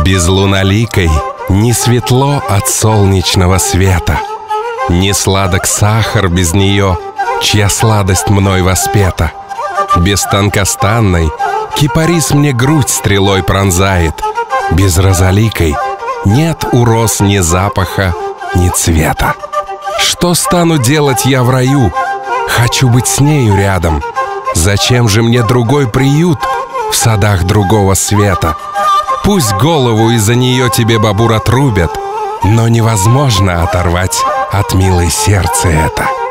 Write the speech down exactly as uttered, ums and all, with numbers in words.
Без луналикой не светло от солнечного света, не сладок сахар без нее, чья сладость мной воспета. Без тонкостанной кипарис мне грудь стрелой пронзает. Без розаликой нет у роз ни запаха, ни цвета. Что стану делать я в раю? Хочу быть с нею рядом. Зачем же мне другой приют в садах другого света? Пусть голову из-за нее тебе, бабур, отрубят, но невозможно оторвать от милой сердца это.